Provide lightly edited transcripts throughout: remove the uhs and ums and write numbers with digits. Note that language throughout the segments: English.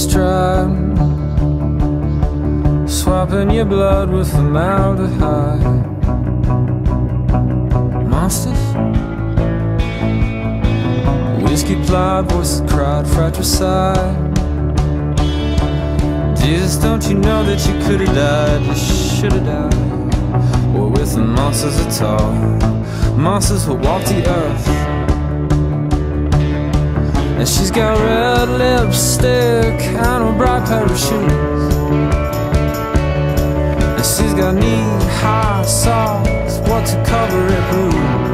is tried, swapping your blood with formaldehyde. Monsters? Whiskey plied, voices cried, fratricide. Jesus, don't you know that you could've died? You should've died. Or with the monsters at all, monsters will walk the earth. And she's got red lipstick and a bright pair of shoes, and she's got knee-high socks, what to cover it blues.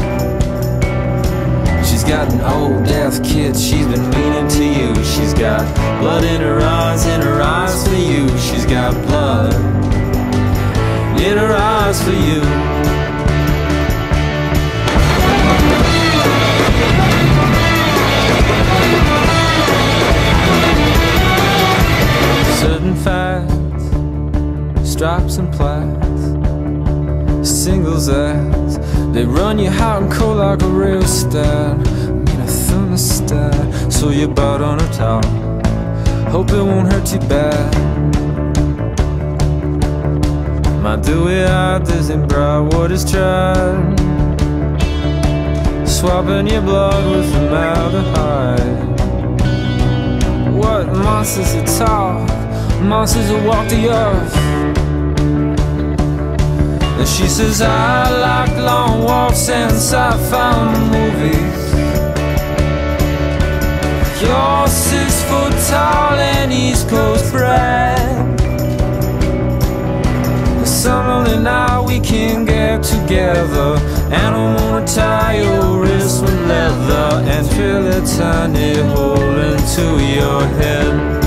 She's got an old death kid she's been meaning to use. She's got blood in her eyes for you. She's got blood in her eyes for you. Certain facts, stripes and plaids, singles ads, they run you hot and cold like a rheostat. Mean a thermostat, so you bite on her top, hope it won't hurt too bad. My dewy-eyed Disney bride, what is tried, swapping your blood with formaldehyde. What monsters that talk, monsters that walk the earth. And she says, I like long walks and sci-fi movies. You're 6 foot tall and East Coast bred. Some lonely night we can get together, and I wanna tie your wrist with leather and drill a tiny hole into your head.